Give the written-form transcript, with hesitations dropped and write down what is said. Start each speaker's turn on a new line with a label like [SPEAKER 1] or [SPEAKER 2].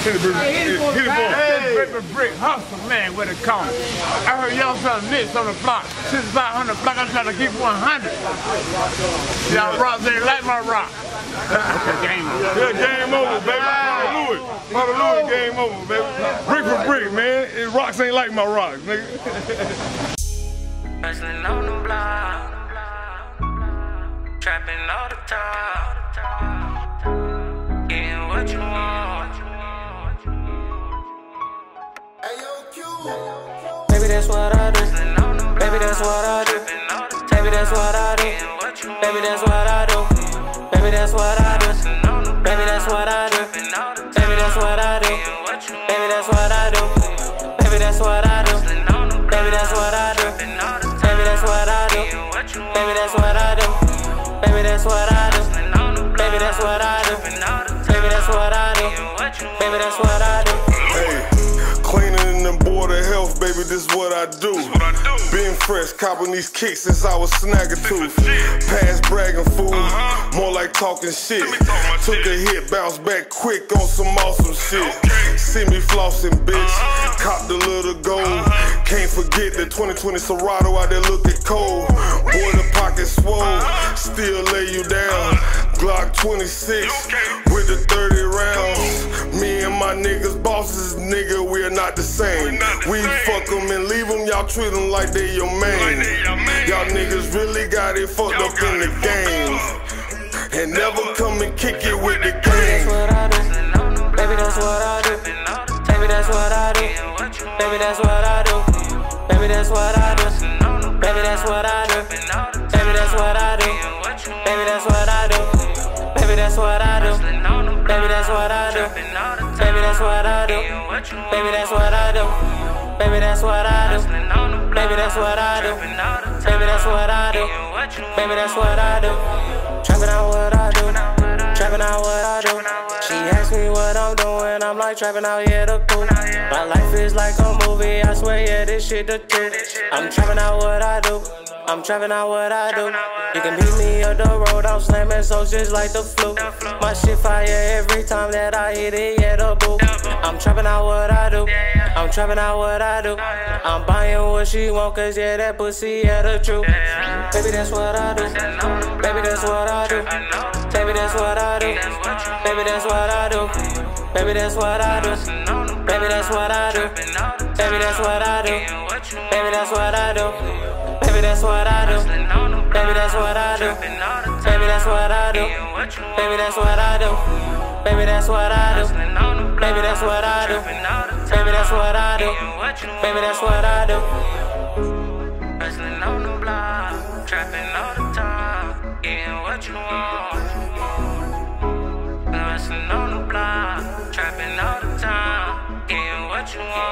[SPEAKER 1] Paper brick hustle, man, what it comes. I heard y'all selling nits on the block. Since about 100 block, I'm trying to keep 100. Y'all rocks ain't like my rock. Game over.
[SPEAKER 2] Yeah, game over, baby. Father Louis, game over, baby. Brick for brick, man. Rocks ain't like my rocks, nigga.
[SPEAKER 3] Hustling on the block, trapping all the time, getting what you want. Baby, that's what I do. Baby, that's what I do. Baby, that's what I do. Baby, that's what I do. Baby, that's what I do. Baby, that's what I do. Baby, that's what I do. Baby, that's what I do. Baby, that's what I do. Baby, that's what I do. Baby, that's what I do. Baby, that's what I do. Baby, that's what I do. Baby, that's what I do. Baby, that's what I do. Baby, that's what I do.
[SPEAKER 2] Hey, cleaning and board of health, baby, this is what I do. Being fresh, copping these kicks since I was snagging tooth. Past bragging fool, more like talking shit. Took a hit, bounced back quick on some awesome shit. See me flossing, bitch. Copped a little gold. Can't forget the 2020 Serato out there looking cold. Boy, the pocket swole, still lay you down. Glock 26 with the 30 rounds. Me and my niggas bosses, nigga, we are not the same. We fuck them and leave them, y'all treat them like they your main. Y'all niggas really got it fucked up in the game. And never come and kick it with the game.
[SPEAKER 3] Baby, that's what I do. Baby, that's what I do. Baby, that's what I do. Baby, that's what I do. Baby, that's what I do. Baby, that's what I do. Baby, that's what I do. Baby, that's what I do. Baby, that's what I do. Baby, that's what I do. Baby, that's what I do. Baby, that's what I do. Baby, that's what I do. Baby, that's what I do. Baby, that's what I do. Trapping out what I do. Trapping out what I do. She asks me what I'm doing, I'm like trapping out, yeah, the cool. My life is like a movie, I swear, yeah, this shit the truth. I'm trapping out what I do. I'm trapping out what I do. You can beat me up the road, I'm slamming souls just like the flu. My shit fire every time that I hit it, yeah, the boo. I'm trapping out what I do. I'm trapping out what I do. I'm buying what she want, cause yeah, that pussy, yeah, the truth. Baby, that's what I do. Baby, that's what I do. Baby, that's what I do. Baby, that's what I do. Baby, that's what I do. Baby, that's what I do. Baby, that's what I do. Baby, that's what I do. Baby, that's what I do. Baby, that's what I do. Baby, that's what I do. Baby, that's what I do. Baby, that's what I do. Baby, that's what I do. Baby, that's what I do. Baby, that's what I do. Hustling on the block, trapping all the time, getting what you want. Hustling on the block, trapping all the time, getting what you want.